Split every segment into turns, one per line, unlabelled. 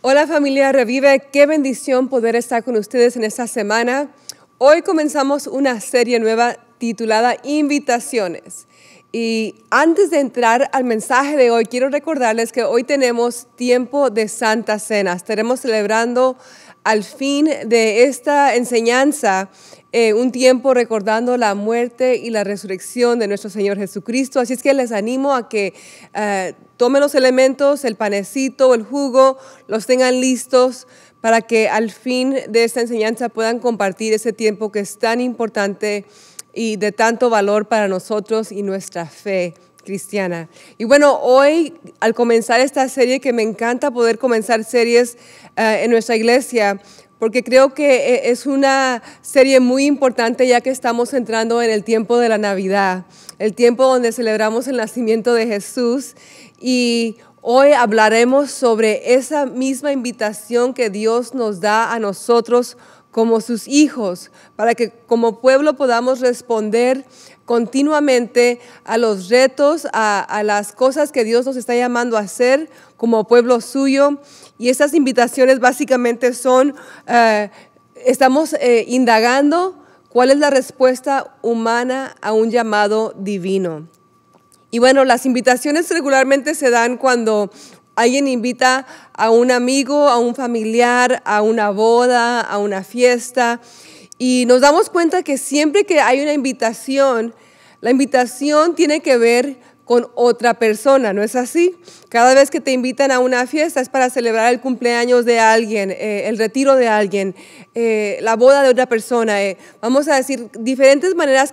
Hola familia Revive, qué bendición poder estar con ustedes en esta semana. Hoy comenzamos una serie nueva titulada Invitaciones. Y antes de entrar al mensaje de hoy, quiero recordarles que hoy tenemos tiempo de Santa Cena. Estaremos celebrando al fin de esta enseñanza un tiempo recordando la muerte y la resurrección de nuestro Señor Jesucristo. Así es que les animo a que tomen los elementos, el panecito, el jugo, los tengan listos para que al fin de esta enseñanza puedan compartir ese tiempo que es tan importante y de tanto valor para nosotros y nuestra fe cristiana. Y bueno, hoy al comenzar esta serie, que me encanta poder comenzar series en nuestra iglesia, porque creo que es una serie muy importante ya que estamos entrando en el tiempo de la Navidad, el tiempo donde celebramos el nacimiento de Jesús. Y hoy hablaremos sobre esa misma invitación que Dios nos da a nosotros como sus hijos, para que como pueblo podamos responder continuamente a los retos, a las cosas que Dios nos está llamando a hacer como pueblo suyo. Y esas invitaciones básicamente son, estamos indagando cuál es la respuesta humana a un llamado divino. Y bueno, las invitaciones regularmente se dan cuando alguien invita a un amigo, a un familiar, a una boda, a una fiesta. Y nos damos cuenta que siempre que hay una invitación, la invitación tiene que ver con otra persona, ¿no es así? Cada vez que te invitan a una fiesta es para celebrar el cumpleaños de alguien, el retiro de alguien, la boda de otra persona. Vamos a decir diferentes maneras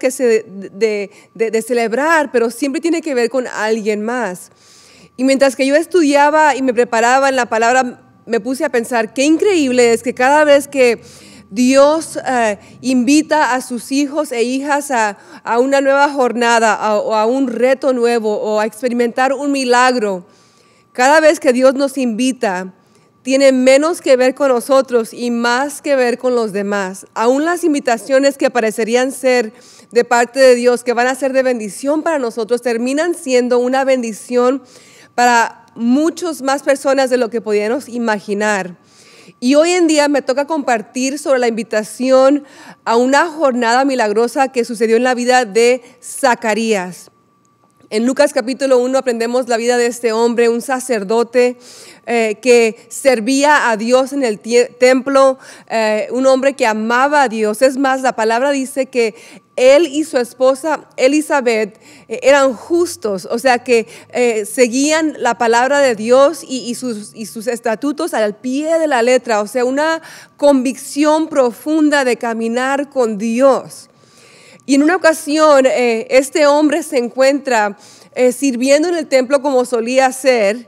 de celebrar, pero siempre tiene que ver con alguien más. Y mientras que yo estudiaba y me preparaba en la palabra, me puse a pensar qué increíble es que cada vez que Dios invita a sus hijos e hijas a una nueva jornada o a un reto nuevo o a experimentar un milagro, cada vez que Dios nos invita, tiene menos que ver con nosotros y más que ver con los demás. Aún las invitaciones que parecerían ser de parte de Dios, que van a ser de bendición para nosotros, terminan siendo una bendición para muchas más personas de lo que podíamos imaginar. Y hoy en día me toca compartir sobre la invitación a una jornada milagrosa que sucedió en la vida de Zacarías. En Lucas capítulo 1 aprendemos la vida de este hombre, un sacerdote que servía a Dios en el templo, un hombre que amaba a Dios. Es más, la palabra dice que él y su esposa Elizabeth eran justos, o sea que seguían la palabra de Dios y sus estatutos al pie de la letra, o sea, una convicción profunda de caminar con Dios. Y en una ocasión este hombre se encuentra sirviendo en el templo como solía hacer,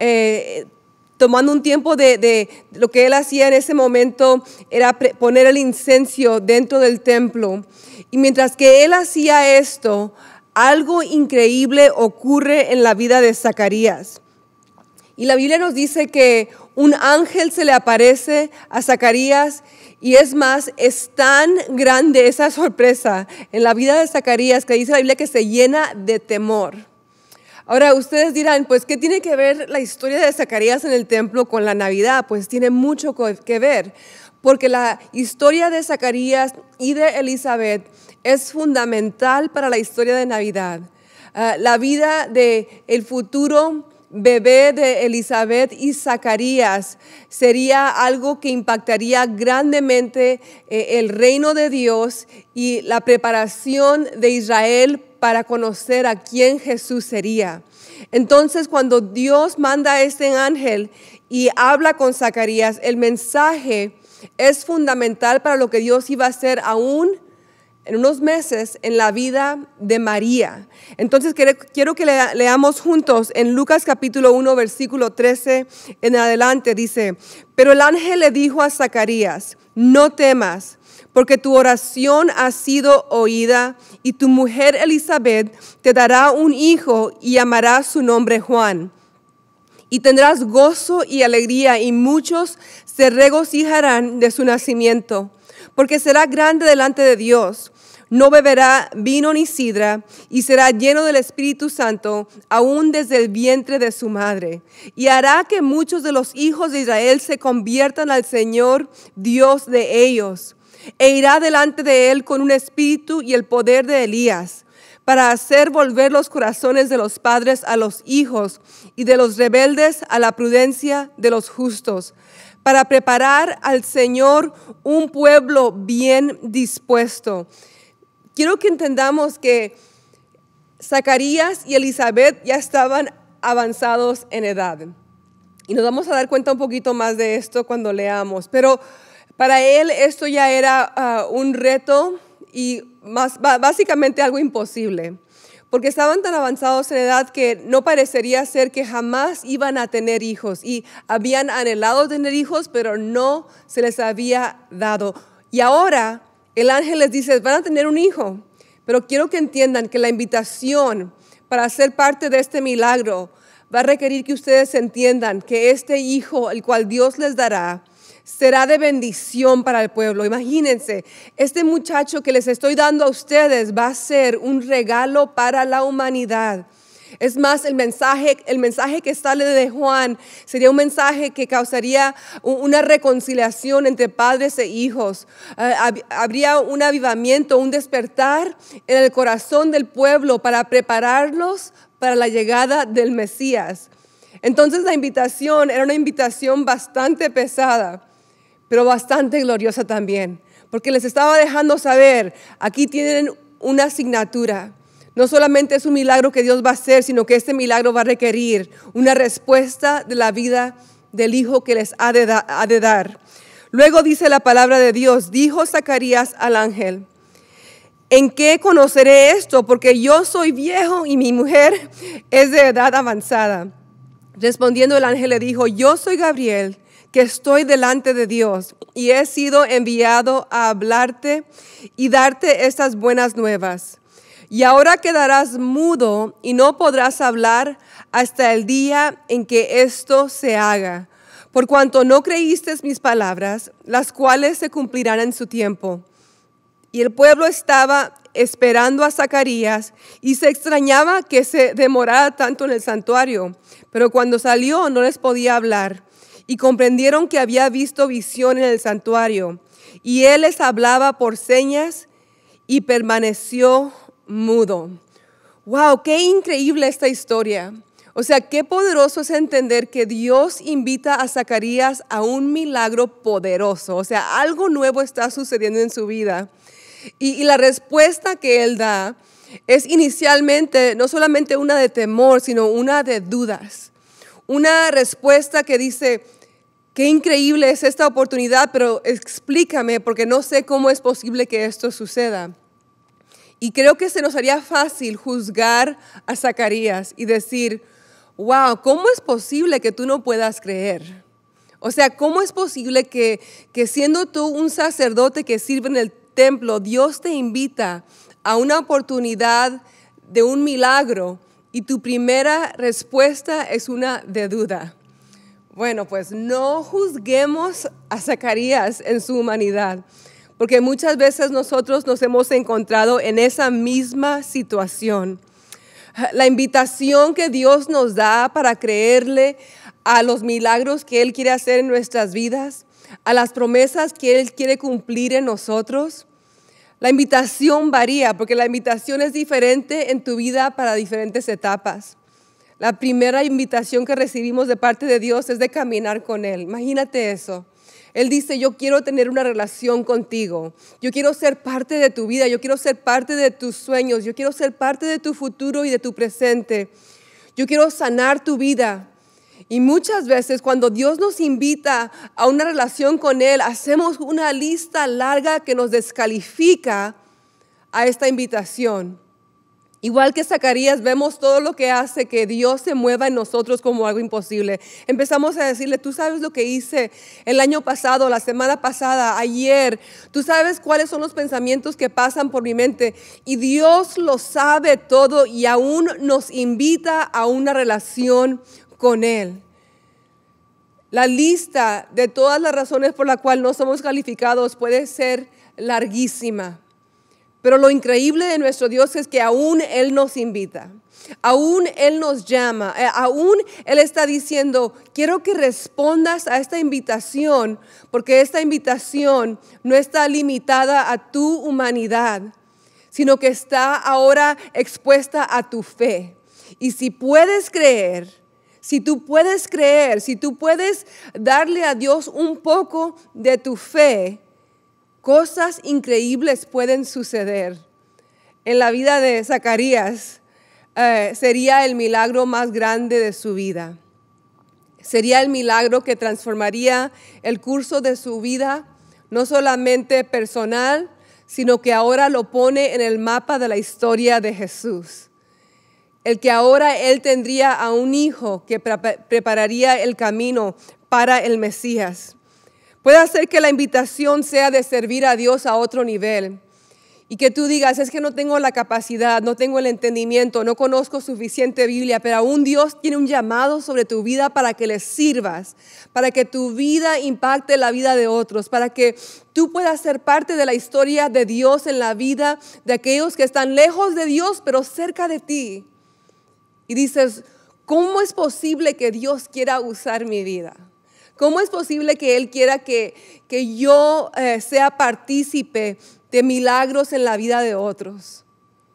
tomando un tiempo de lo que él hacía en ese momento era poner el incienso dentro del templo. Y mientras que él hacía esto, algo increíble ocurre en la vida de Zacarías. Y la Biblia nos dice que un ángel se le aparece a Zacarías. Y es más, es tan grande esa sorpresa en la vida de Zacarías que dice la Biblia que se llena de temor. Ahora ustedes dirán, pues ¿qué tiene que ver la historia de Zacarías en el templo con la Navidad? Pues tiene mucho que ver, porque la historia de Zacarías y de Elizabeth es fundamental para la historia de Navidad. La vida del futuro bebé de Elizabeth y Zacarías sería algo que impactaría grandemente el reino de Dios y la preparación de Israel para conocer a quién Jesús sería. Entonces, cuando Dios manda a este ángel y habla con Zacarías, el mensaje es fundamental para lo que Dios iba a hacer aún en unos meses en la vida de María. Entonces quiero que leamos juntos en Lucas capítulo 1 versículo 13 en adelante. Dice, pero el ángel le dijo a Zacarías, no temas, porque tu oración ha sido oída y tu mujer Elizabeth te dará un hijo y llamará su nombre Juan. Y tendrás gozo y alegría y muchos se regocijarán de su nacimiento, porque será grande delante de Dios. no beberá vino ni sidra, y será lleno del Espíritu Santo, aún desde el vientre de su madre. Y hará que muchos de los hijos de Israel se conviertan al Señor, Dios de ellos. E irá delante de él con un espíritu y el poder de Elías, para hacer volver los corazones de los padres a los hijos y de los rebeldes a la prudencia de los justos, para preparar al Señor un pueblo bien dispuesto. Quiero que entendamos que Zacarías y Elizabeth ya estaban avanzados en edad. Y nos vamos a dar cuenta un poquito más de esto cuando leamos. Pero para él esto ya era un reto y básicamente algo imposible. Porque estaban tan avanzados en edad que no parecería ser que jamás iban a tener hijos. Y habían anhelado tener hijos, pero no se les había dado. Y ahora el ángel les dice, van a tener un hijo, pero quiero que entiendan que la invitación para ser parte de este milagro va a requerir que ustedes entiendan que este hijo, el cual Dios les dará, será de bendición para el pueblo. Imagínense, este muchacho que les estoy dando a ustedes va a ser un regalo para la humanidad. Es más, el mensaje que sale de Juan sería un mensaje que causaría una reconciliación entre padres e hijos. Habría un avivamiento, un despertar en el corazón del pueblo para prepararlos para la llegada del Mesías. Entonces la invitación era una invitación bastante pesada, pero bastante gloriosa también, porque les estaba dejando saber, aquí tienen una asignatura. No solamente es un milagro que Dios va a hacer, sino que este milagro va a requerir una respuesta de la vida del Hijo que les ha de dar. Luego dice la palabra de Dios, dijo Zacarías al ángel, ¿en qué conoceré esto? Porque yo soy viejo y mi mujer es de edad avanzada. Respondiendo el ángel le dijo, yo soy Gabriel, que estoy delante de Dios y he sido enviado a hablarte y darte estas buenas nuevas. Y ahora quedarás mudo y no podrás hablar hasta el día en que esto se haga, por cuanto no creíste mis palabras, las cuales se cumplirán en su tiempo. Y el pueblo estaba esperando a Zacarías y se extrañaba que se demorara tanto en el santuario, pero cuando salió no les podía hablar. Y comprendieron que había visto visión en el santuario, y él les hablaba por señas y permaneció mudo. Wow, qué increíble esta historia. O sea, qué poderoso es entender que Dios invita a Zacarías a un milagro poderoso. O sea, algo nuevo está sucediendo en su vida. Y la respuesta que él da es inicialmente no solamente una de temor, sino una de dudas. Una respuesta que dice, qué increíble es esta oportunidad, pero explícame porque no sé cómo es posible que esto suceda. Y creo que se nos haría fácil juzgar a Zacarías y decir, wow, ¿cómo es posible que tú no puedas creer? O sea, ¿cómo es posible que siendo tú un sacerdote que sirve en el templo, Dios te invita a una oportunidad de un milagro y tu primera respuesta es una de duda? Bueno, pues no juzguemos a Zacarías en su humanidad, porque muchas veces nosotros nos hemos encontrado en esa misma situación. La invitación que Dios nos da para creerle a los milagros que Él quiere hacer en nuestras vidas, a las promesas que Él quiere cumplir en nosotros. La invitación varía, porque la invitación es diferente en tu vida para diferentes etapas. La primera invitación que recibimos de parte de Dios es de caminar con Él. Imagínate eso. Él dice, yo quiero tener una relación contigo. Yo quiero ser parte de tu vida. Yo quiero ser parte de tus sueños. Yo quiero ser parte de tu futuro y de tu presente. Yo quiero sanar tu vida. Y muchas veces cuando Dios nos invita a una relación con Él, hacemos una lista larga que nos descalifica a esta invitación. Igual que Zacarías, vemos todo lo que hace que Dios se mueva en nosotros como algo imposible. Empezamos a decirle, tú sabes lo que hice el año pasado, la semana pasada, ayer. Tú sabes cuáles son los pensamientos que pasan por mi mente. Y Dios lo sabe todo y aún nos invita a una relación con Él. La lista de todas las razones por las cuales no somos calificados puede ser larguísima. Pero lo increíble de nuestro Dios es que aún Él nos invita, aún Él nos llama, aún Él está diciendo, quiero que respondas a esta invitación, porque esta invitación no está limitada a tu humanidad, sino que está ahora expuesta a tu fe. Y si puedes creer, si tú puedes darle a Dios un poco de tu fe, cosas increíbles pueden suceder. En la vida de Zacarías sería el milagro más grande de su vida. Sería el milagro que transformaría el curso de su vida, no solamente personal, sino que ahora lo pone en el mapa de la historia de Jesús. El que ahora él tendría a un hijo que prepararía el camino para el Mesías. Puede hacer que la invitación sea de servir a Dios a otro nivel. Y que tú digas, es que no tengo la capacidad, no tengo el entendimiento, no conozco suficiente Biblia, pero aún Dios tiene un llamado sobre tu vida para que le sirvas, para que tu vida impacte la vida de otros, para que tú puedas ser parte de la historia de Dios en la vida de aquellos que están lejos de Dios, pero cerca de ti. Y dices, ¿cómo es posible que Dios quiera usar mi vida? ¿Cómo es posible que Él quiera que yo sea partícipe de milagros en la vida de otros?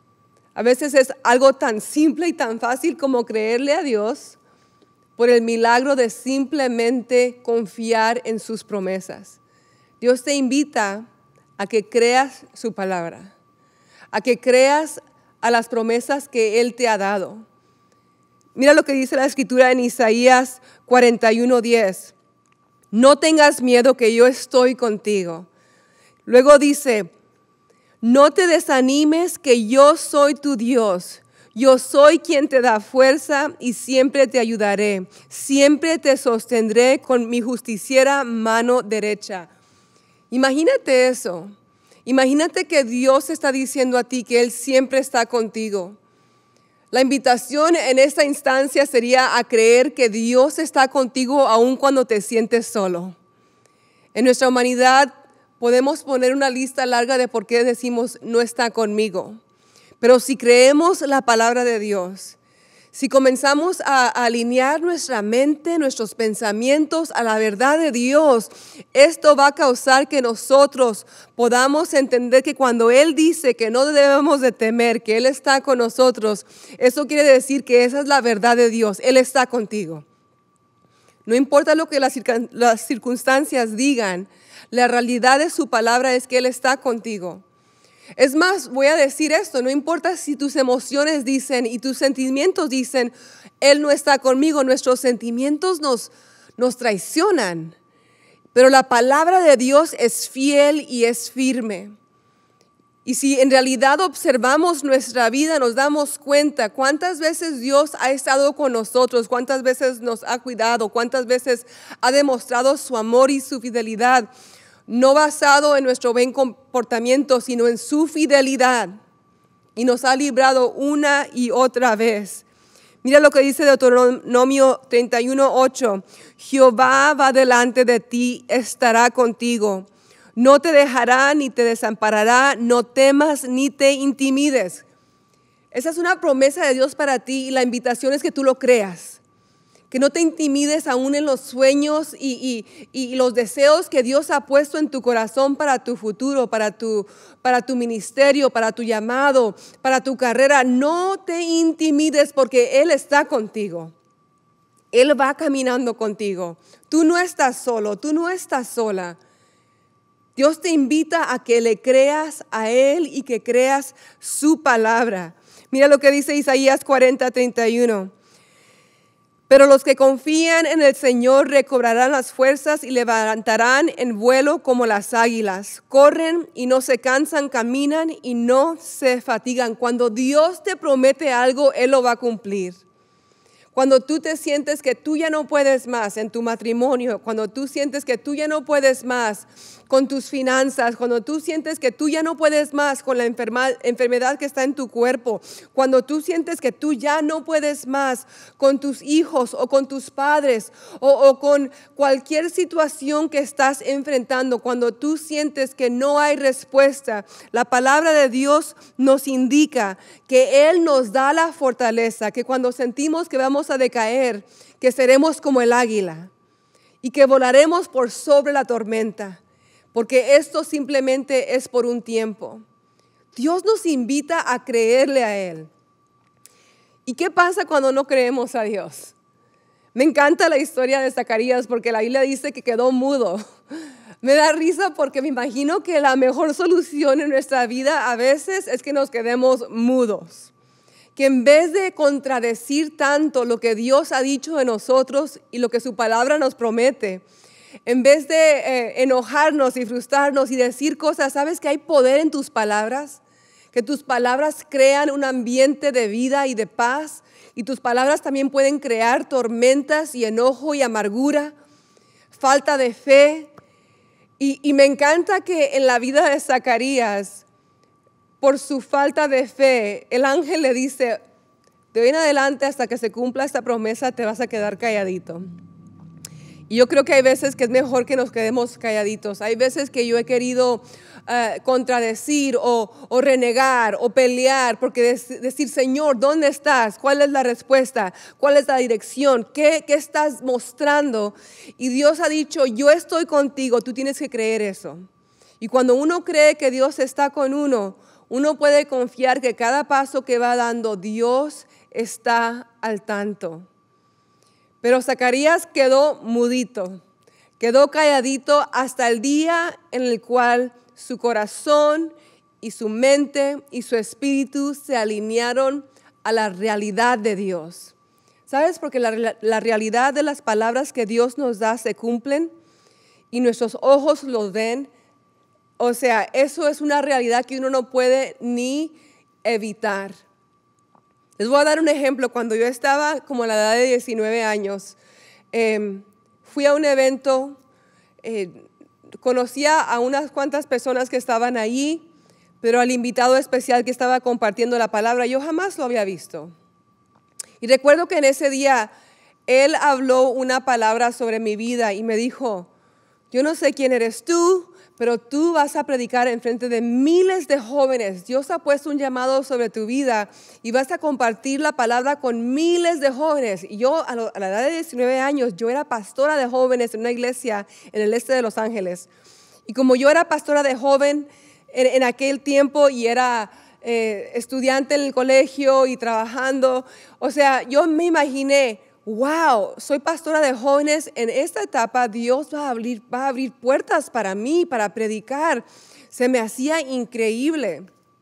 A veces es algo tan simple y tan fácil como creerle a Dios por el milagro de simplemente confiar en sus promesas. Dios te invita a que creas su palabra, a que creas a las promesas que Él te ha dado. Mira lo que dice la Escritura en Isaías 41:10. No tengas miedo, que yo estoy contigo. Luego dice, no te desanimes, que yo soy tu Dios. Yo soy quien te da fuerza y siempre te ayudaré. Siempre te sostendré con mi justiciera mano derecha. Imagínate eso. Imagínate que Dios está diciendo a ti que Él siempre está contigo. La invitación en esta instancia sería a creer que Dios está contigo aun cuando te sientes solo. En nuestra humanidad podemos poner una lista larga de por qué decimos no está conmigo. Pero si creemos la palabra de Dios, si comenzamos a alinear nuestra mente, nuestros pensamientos a la verdad de Dios, esto va a causar que nosotros podamos entender que cuando Él dice que no debemos de temer, que Él está con nosotros, eso quiere decir que esa es la verdad de Dios. Él está contigo. No importa lo que las circunstancias digan, la realidad de su palabra es que Él está contigo. Es más, voy a decir esto, no importa si tus emociones dicen y tus sentimientos dicen, Él no está conmigo, nuestros sentimientos nos traicionan. Pero la palabra de Dios es fiel y es firme. Y si en realidad observamos nuestra vida, nos damos cuenta cuántas veces Dios ha estado con nosotros, cuántas veces nos ha cuidado, cuántas veces ha demostrado su amor y su fidelidad. No basado en nuestro buen comportamiento, sino en su fidelidad. Y nos ha librado una y otra vez. Mira lo que dice Deuteronomio 31:8. Jehová va delante de ti, estará contigo. No te dejará ni te desamparará, no temas ni te intimides. Esa es una promesa de Dios para ti y la invitación es que tú lo creas. Que no te intimides aún en los sueños y los deseos que Dios ha puesto en tu corazón para tu futuro, para tu ministerio, para tu llamado, para tu carrera. No te intimides porque Él está contigo. Él va caminando contigo. Tú no estás solo, tú no estás sola. Dios te invita a que le creas a Él y que creas su palabra. Mira lo que dice Isaías 40:31. Pero los que confían en el Señor recobrarán las fuerzas y levantarán en vuelo como las águilas. Corren y no se cansan, caminan y no se fatigan. Cuando Dios te promete algo, Él lo va a cumplir. Cuando tú te sientes que tú ya no puedes más en tu matrimonio, cuando tú sientes que tú ya no puedes más con tus finanzas, cuando tú sientes que tú ya no puedes más con la enfermedad que está en tu cuerpo, cuando tú sientes que tú ya no puedes más con tus hijos o con tus padres o con cualquier situación que estás enfrentando, cuando tú sientes que no hay respuesta, la palabra de Dios nos indica que Él nos da la fortaleza, que cuando sentimos que vamos a decaer, que seremos como el águila y que volaremos por sobre la tormenta. Porque esto simplemente es por un tiempo. Dios nos invita a creerle a Él. ¿Y qué pasa cuando no creemos a Dios? Me encanta la historia de Zacarías porque la Biblia dice que quedó mudo. Me da risa porque me imagino que la mejor solución en nuestra vida a veces es que nos quedemos mudos. Que en vez de contradecir tanto lo que Dios ha dicho de nosotros y lo que su palabra nos promete, en vez de enojarnos y frustrarnos y decir cosas, ¿sabes que hay poder en tus palabras? Que tus palabras crean un ambiente de vida y de paz. Y tus palabras también pueden crear tormentas y enojo y amargura, falta de fe. Y me encanta que en la vida de Zacarías, por su falta de fe, el ángel le dice, de hoy en adelante hasta que se cumpla esta promesa te vas a quedar calladito. Y yo creo que hay veces que es mejor que nos quedemos calladitos. Hay veces que yo he querido contradecir o renegar o pelear porque decir, Señor, ¿dónde estás? ¿Cuál es la respuesta? ¿Cuál es la dirección? ¿Qué estás mostrando? Y Dios ha dicho, yo estoy contigo, tú tienes que creer eso. Y cuando uno cree que Dios está con uno puede confiar que cada paso que va dando, Dios está al tanto. Pero Zacarías quedó mudito, quedó calladito hasta el día en el cual su corazón y su mente y su espíritu se alinearon a la realidad de Dios. ¿Sabes? Porque la realidad de las palabras que Dios nos da se cumplen y nuestros ojos los ven. O sea, eso es una realidad que uno no puede ni evitar. Les voy a dar un ejemplo. Cuando yo estaba como a la edad de 19 años, fui a un evento, conocía a unas cuantas personas que estaban allí, pero al invitado especial que estaba compartiendo la palabra, yo jamás lo había visto. Y recuerdo que en ese día, él habló una palabra sobre mi vida y me dijo, yo no sé quién eres tú, pero tú vas a predicar en frente de miles de jóvenes. Dios ha puesto un llamado sobre tu vida y vas a compartir la palabra con miles de jóvenes. Y yo a la edad de 19 años, yo era pastora de jóvenes en una iglesia en el este de Los Ángeles. Y como yo era pastora de joven en aquel tiempo y era estudiante en el colegio y trabajando, o sea, yo me imaginé, wow, soy pastora de jóvenes, en esta etapa Dios va a abrir puertas para mí, para predicar. Se me hacía increíble.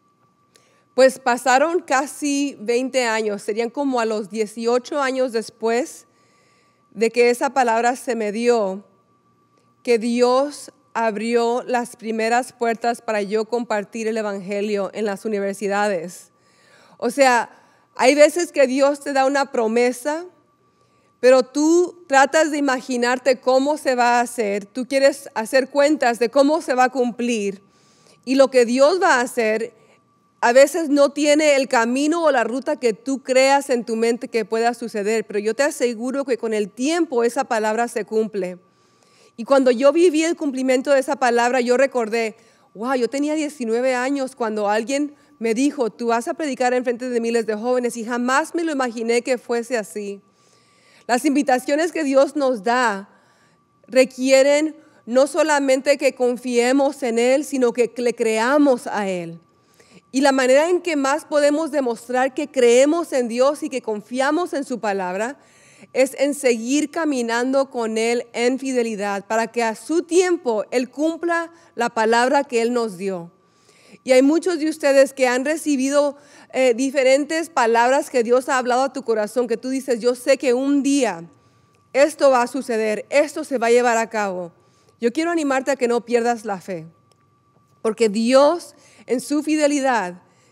Pues pasaron casi 20 años, serían como a los 18 años después de que esa palabra se me dio, que Dios abrió las primeras puertas para yo compartir el evangelio en las universidades. O sea, hay veces que Dios te da una promesa, pero tú tratas de imaginarte cómo se va a hacer, tú quieres hacer cuentas de cómo se va a cumplir y lo que Dios va a hacer a veces no tiene el camino o la ruta que tú creas en tu mente que pueda suceder, pero yo te aseguro que con el tiempo esa palabra se cumple. Y cuando yo viví el cumplimiento de esa palabra, yo recordé, wow, yo tenía 19 años cuando alguien me dijo, tú vas a predicar en frente de miles de jóvenes y jamás me lo imaginé que fuese así. Las invitaciones que Dios nos da requieren no solamente que confiemos en Él, sino que le creamos a Él. Y la manera en que más podemos demostrar que creemos en Dios y que confiamos en su palabra es en seguir caminando con Él en fidelidad para que a su tiempo Él cumpla la palabra que Él nos dio. Y hay muchos de ustedes que han recibido diferentes palabras que Dios ha hablado a tu corazón, que tú dices, yo sé que un día esto va a suceder, esto se va a llevar a cabo. Yo quiero animarte a que no pierdas la fe, porque Dios en su fidelidad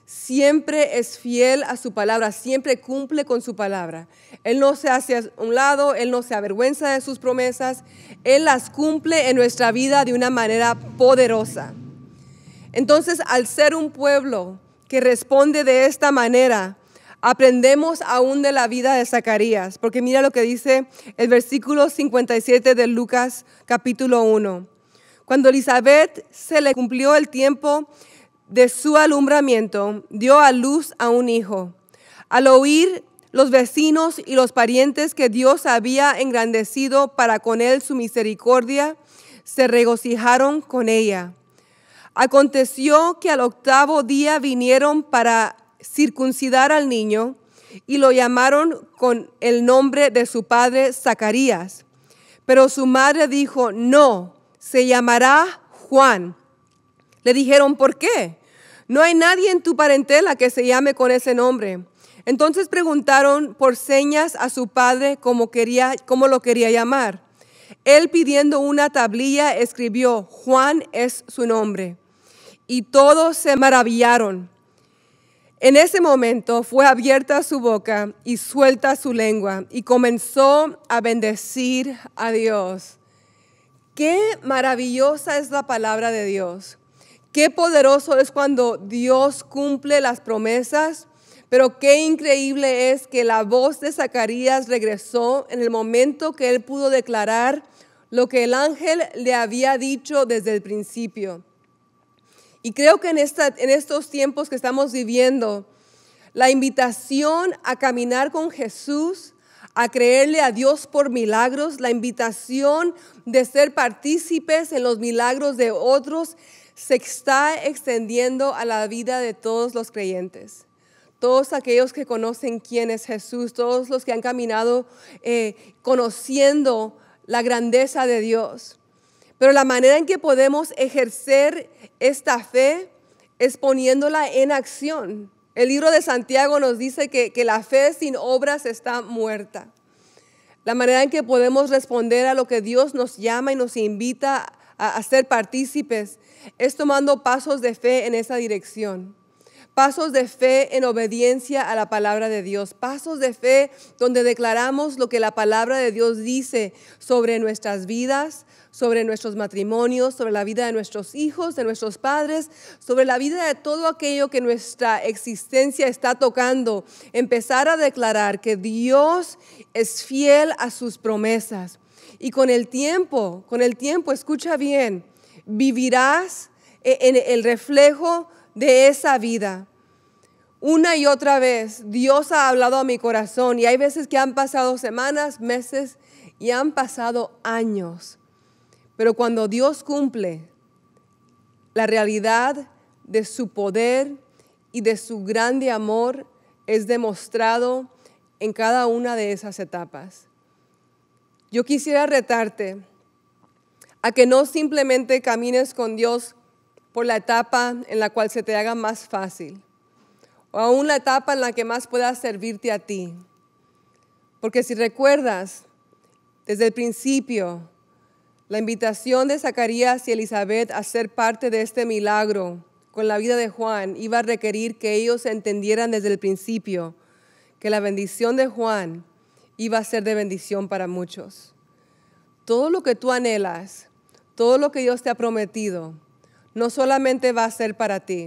siempre es fiel a su palabra, siempre cumple con su palabra. Él no se hace a un lado, Él no se avergüenza de sus promesas, Él las cumple en nuestra vida de una manera poderosa. Entonces, al ser un pueblo que responde de esta manera, aprendemos aún de la vida de Zacarías, porque mira lo que dice el versículo 57 de Lucas capítulo 1. Cuando Elizabeth se le cumplió el tiempo de su alumbramiento, dio a luz a un hijo. Al oír los vecinos y los parientes que Dios había engrandecido para con él su misericordia, se regocijaron con ella. Aconteció que al 8º día vinieron para circuncidar al niño y lo llamaron con el nombre de su padre Zacarías. Pero su madre dijo, no, se llamará Juan. Le dijeron, ¿por qué? No hay nadie en tu parentela que se llame con ese nombre. Entonces preguntaron por señas a su padre cómo lo quería llamar. Él, pidiendo una tablilla, escribió, Juan es su nombre. Y todos se maravillaron. En ese momento fue abierta su boca y suelta su lengua y comenzó a bendecir a Dios. Qué maravillosa es la palabra de Dios. Qué poderoso es cuando Dios cumple las promesas, pero qué increíble es que la voz de Zacarías regresó en el momento que él pudo declarar lo que el ángel le había dicho desde el principio. Y creo que en estos tiempos que estamos viviendo, la invitación a caminar con Jesús, a creerle a Dios por milagros, la invitación de ser partícipes en los milagros de otros, se está extendiendo a la vida de todos los creyentes. Todos aquellos que conocen quién es Jesús, todos los que han caminado conociendo la grandeza de Dios. Pero la manera en que podemos ejercer esta fe es poniéndola en acción. El libro de Santiago nos dice que la fe sin obras está muerta. La manera en que podemos responder a lo que Dios nos llama y nos invita a ser partícipes es tomando pasos de fe en esa dirección. Pasos de fe en obediencia a la palabra de Dios. Pasos de fe donde declaramos lo que la palabra de Dios dice sobre nuestras vidas, sobre nuestros matrimonios, sobre la vida de nuestros hijos, de nuestros padres, sobre la vida de todo aquello que nuestra existencia está tocando. Empezar a declarar que Dios es fiel a sus promesas. Y con el tiempo, escucha bien, vivirás en el reflejo de esa vida. Una y otra vez Dios ha hablado a mi corazón y hay veces que han pasado semanas, meses y han pasado años. Pero cuando Dios cumple, la realidad de su poder y de su grande amor es demostrado en cada una de esas etapas. Yo quisiera retarte a que no simplemente camines con Dios por la etapa en la cual se te haga más fácil, o aún la etapa en la que más pueda servirte a ti. Porque si recuerdas, desde el principio, la invitación de Zacarías y Elizabeth a ser parte de este milagro con la vida de Juan iba a requerir que ellos entendieran desde el principio que la bendición de Juan iba a ser de bendición para muchos. Todo lo que tú anhelas, todo lo que Dios te ha prometido, no solamente va a ser para ti,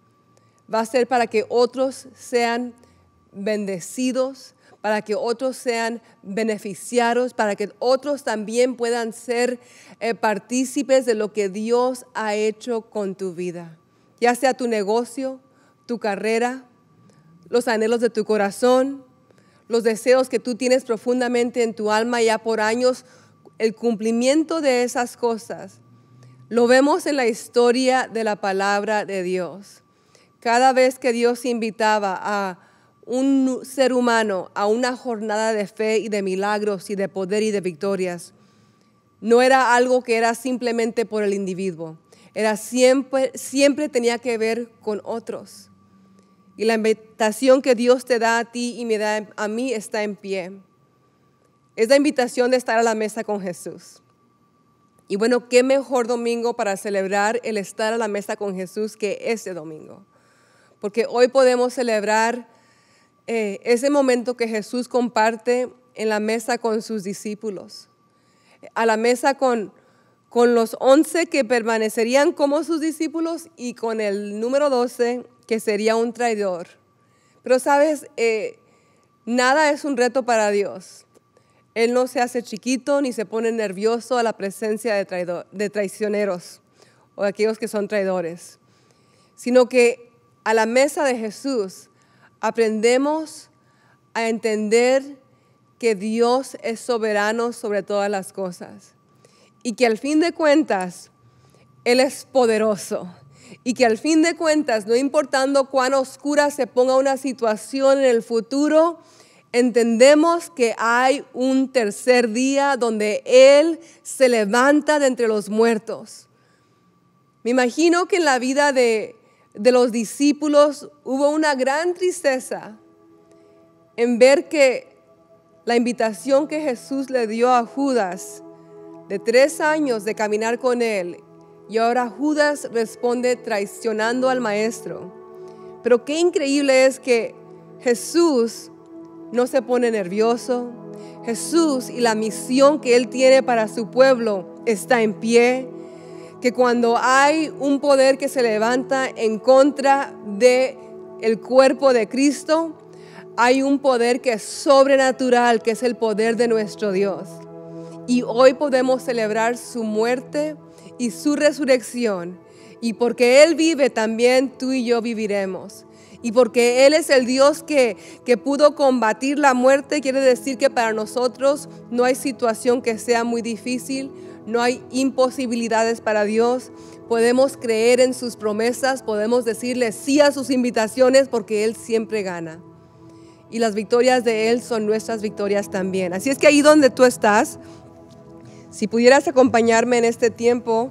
va a ser para que otros sean bendecidos, para que otros sean beneficiados, para que otros también puedan ser partícipes de lo que Dios ha hecho con tu vida. Ya sea tu negocio, tu carrera, los anhelos de tu corazón, los deseos que tú tienes profundamente en tu alma ya por años, el cumplimiento de esas cosas. Lo vemos en la historia de la palabra de Dios. Cada vez que Dios invitaba a un ser humano a una jornada de fe y de milagros y de poder y de victorias, no era algo que era simplemente por el individuo. Era siempre tenía que ver con otros. Y la invitación que Dios te da a ti y me da a mí está en pie. Es la invitación de estar a la mesa con Jesús. Y bueno, qué mejor domingo para celebrar el estar a la mesa con Jesús que este domingo. porque hoy podemos celebrar ese momento que Jesús comparte en la mesa con sus discípulos, a la mesa con los 11 que permanecerían como sus discípulos y con el número 12 que sería un traidor. Pero sabes, nada es un reto para Dios. Él no se hace chiquito ni se pone nervioso a la presencia de traicioneros o de aquellos que son traidores, sino que a la mesa de Jesús aprendemos a entender que Dios es soberano sobre todas las cosas y que al fin de cuentas Él es poderoso y que al fin de cuentas, no importando cuán oscura se ponga una situación en el futuro, entendemos que hay un tercer día donde Él se levanta de entre los muertos. Me imagino que en la vida de los discípulos hubo una gran tristeza en ver que la invitación que Jesús le dio a Judas de 3 años de caminar con Él, y ahora Judas responde traicionando al Maestro. Pero qué increíble es que Jesús no se pone nervioso. Jesús y la misión que Él tiene para su pueblo está en pie. Que cuando hay un poder que se levanta en contra del cuerpo de Cristo, hay un poder que es sobrenatural, que es el poder de nuestro Dios. Y hoy podemos celebrar su muerte y su resurrección. Y porque Él vive, también tú y yo viviremos. Y porque Él es el Dios que pudo combatir la muerte, quiere decir que para nosotros no hay situación que sea muy difícil, no hay imposibilidades para Dios. Podemos creer en sus promesas, podemos decirle sí a sus invitaciones porque Él siempre gana. Y las victorias de Él son nuestras victorias también. Así es que ahí donde tú estás, si pudieras acompañarme en este tiempo,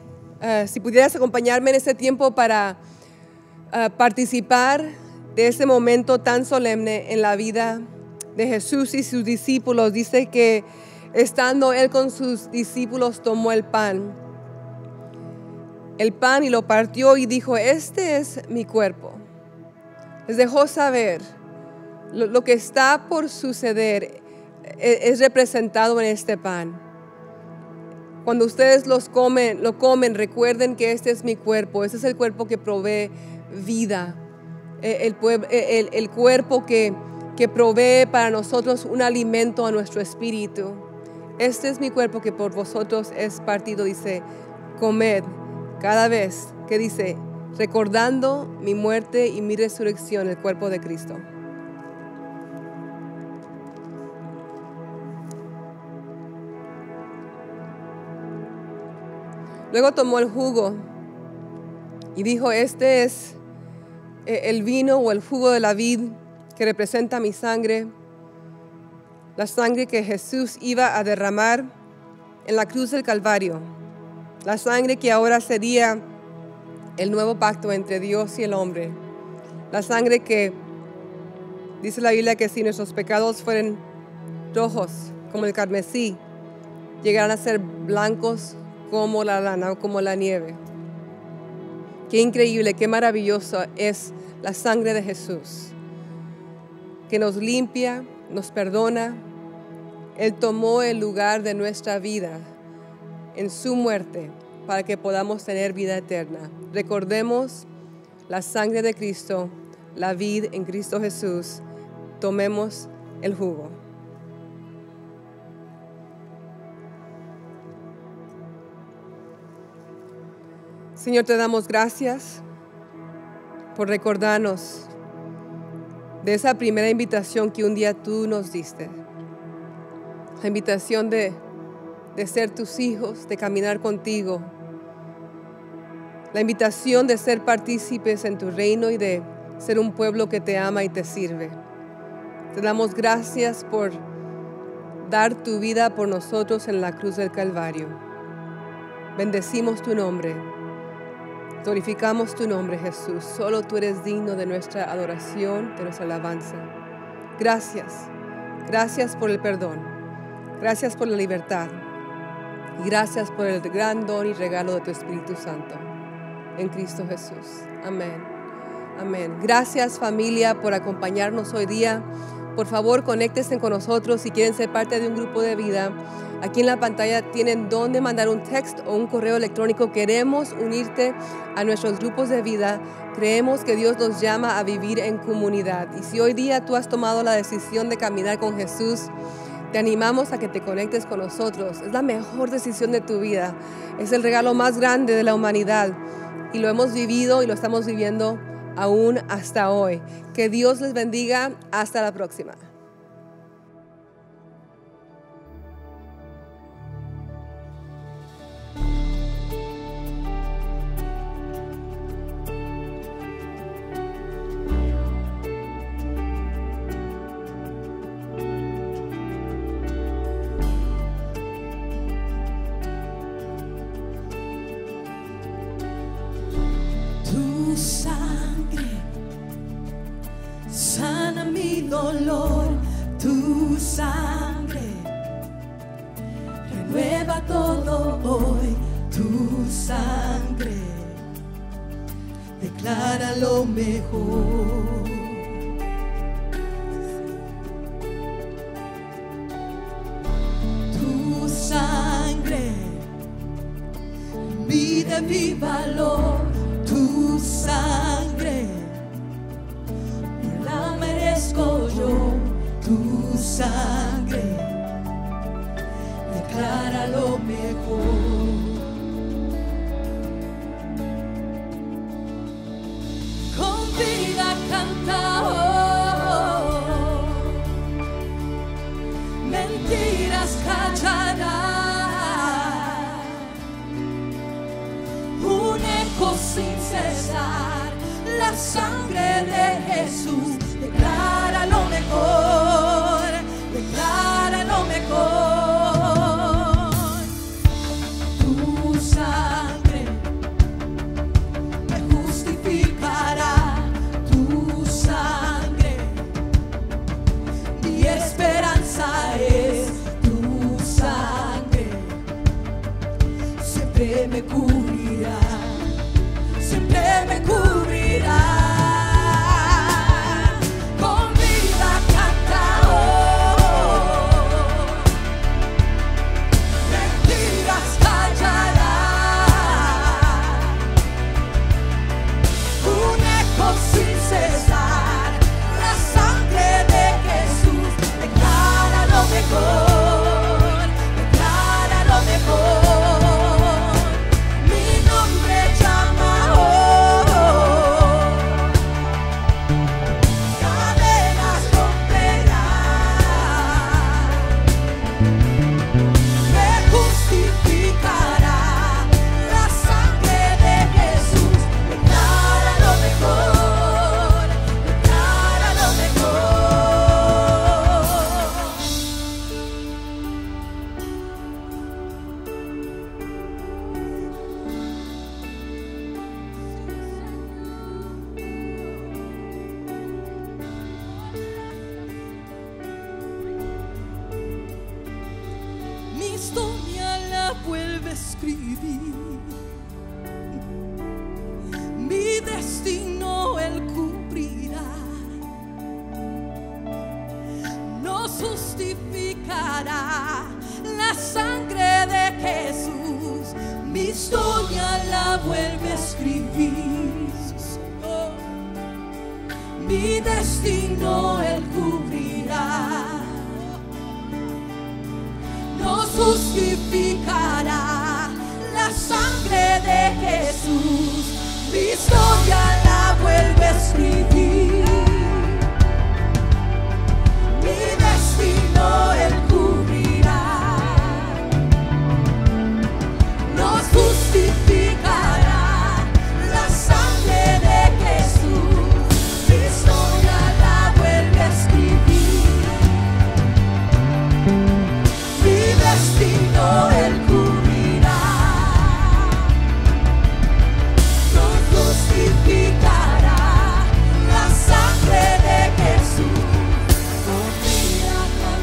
para participar de ese momento tan solemne en la vida de Jesús y sus discípulos. Dice que estando Él con sus discípulos, tomó el pan y lo partió y dijo: este es mi cuerpo. Les dejó saber lo que está por suceder es representado en este pan. Cuando ustedes lo comen, recuerden que este es mi cuerpo. Este es el cuerpo que provee vida. El cuerpo que provee para nosotros un alimento a nuestro espíritu. Este es mi cuerpo que por vosotros es partido. Dice, comed cada vez que dice, recordando mi muerte y mi resurrección, el cuerpo de Cristo. Luego tomó el jugo y dijo: este es el vino o el jugo de la vid que representa mi sangre, la sangre que Jesús iba a derramar en la cruz del Calvario, la sangre que ahora sería el nuevo pacto entre Dios y el hombre, la sangre que dice la Biblia que si nuestros pecados fueren rojos como el carmesí, llegarán a ser blancos como la lana o como la nieve. Qué increíble, qué maravilloso es la sangre de Jesús, que nos limpia, nos perdona. Él tomó el lugar de nuestra vida en su muerte para que podamos tener vida eterna. Recordemos la sangre de Cristo, la vid en Cristo Jesús. Tomemos el jugo. Señor, te damos gracias por recordarnos de esa primera invitación que un día tú nos diste. La invitación de ser tus hijos, de caminar contigo. La invitación de ser partícipes en tu reino y de ser un pueblo que te ama y te sirve. Te damos gracias por dar tu vida por nosotros en la cruz del Calvario. Bendecimos tu nombre. Glorificamos tu nombre, Jesús. Solo tú eres digno de nuestra adoración, de nuestra alabanza. Gracias. Gracias por el perdón. Gracias por la libertad. Y gracias por el gran don y regalo de tu Espíritu Santo. En Cristo Jesús. Amén. Amén. Gracias, familia, por acompañarnos hoy día. Por favor, conéctense con nosotros si quieren ser parte de un grupo de vida. Aquí en la pantalla tienen donde mandar un texto o un correo electrónico. Queremos unirte a nuestros grupos de vida. Creemos que Dios nos llama a vivir en comunidad. Y si hoy día tú has tomado la decisión de caminar con Jesús, te animamos a que te conectes con nosotros. Es la mejor decisión de tu vida. Es el regalo más grande de la humanidad. Y lo hemos vivido y lo estamos viviendo aún hasta hoy. Que Dios les bendiga. Hasta la próxima.
Tu sangre sana mi dolor, tu sangre renueva todo hoy, tu sangre declara lo mejor. Tu sangre mide mi valor. Tu sangre no la merezco yo, tu sangre declara lo mejor. Con vida canta, oh, mentiras callará. Sin cesar, la sangre de Jesús declara lo mejor, declara lo mejor. Tu sangre me justificará, tu sangre mi esperanza es, tu sangre siempre me cubrirá. Siempre me cubrirá. Con vida canta, oh, mentiras callará. Un eco sin cesar, la sangre de Jesús declara lo mejor, declara lo mejor. Mi historia la vuelve a escribir, mi destino Él cubrirá, nos justificará la sangre de Jesús, mi historia la vuelve a escribir, mi destino Él cubrirá. Nos justificará la sangre de Jesús, mi historia la vuelve a escribir, mi destino Él cubrirá, nos justificará la sangre de Jesús, mi historia la vuelve a escribir. Destino Él cubrirá, nos justificará la sangre de Jesús, con vida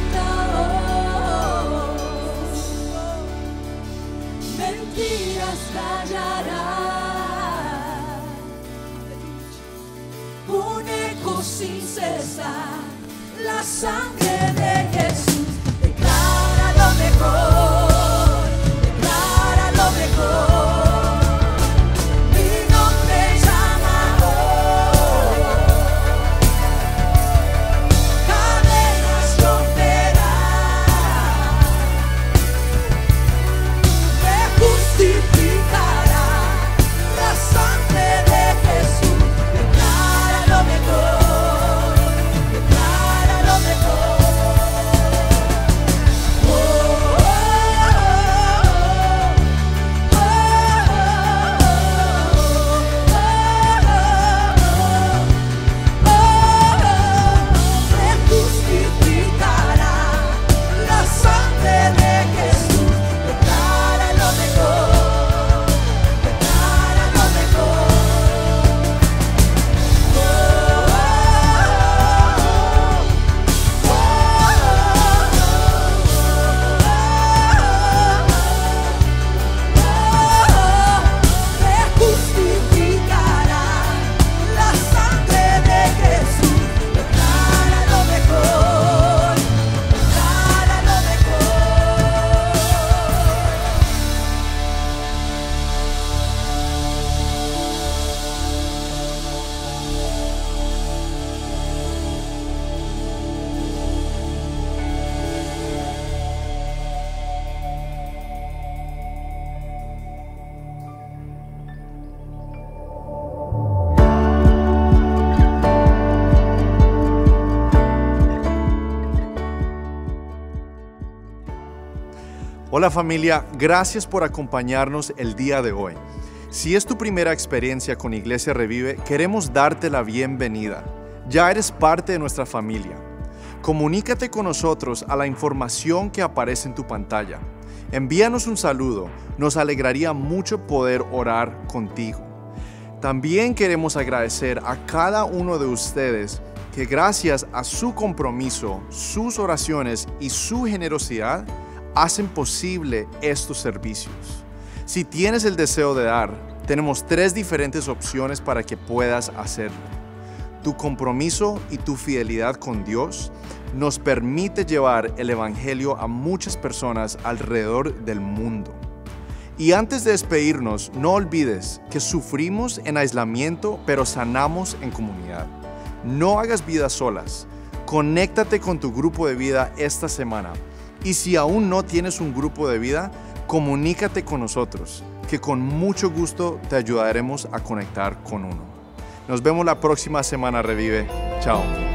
canta, mentiras callará. cesar. La sangre de Jesús declara lo mejor, declara lo mejor. Mi nombre llama hoy, cadenas romperá, me justificará. La sangre de Jesús declara lo mejor, declara lo mejor. Oh, oh, oh, me justificará. La sangre de Jesús declara lo mejor, declara lo mejor. Me justificará. La sangre de Jesús declara lo mejor, declara lo mejor.
Hola familia, gracias por acompañarnos el día de hoy. Si es tu primera experiencia con Iglesia Revive, queremos darte la bienvenida. Ya eres parte de nuestra familia. Comunícate con nosotros a la información que aparece en tu pantalla. Envíanos un saludo, nos alegraría mucho poder orar contigo. También queremos agradecer a cada uno de ustedes que gracias a su compromiso, sus oraciones y su generosidad, hacen posible estos servicios. Si tienes el deseo de dar, tenemos 3 diferentes opciones para que puedas hacerlo. Tu compromiso y tu fidelidad con Dios nos permite llevar el Evangelio a muchas personas alrededor del mundo. Y antes de despedirnos, no olvides que sufrimos en aislamiento, pero sanamos en comunidad. No hagas vida solas. Conéctate con tu grupo de vida esta semana. Y si aún no tienes un grupo de vida, comunícate con nosotros, que con mucho gusto te ayudaremos a conectar con uno. Nos vemos la próxima semana, Revive. Chao.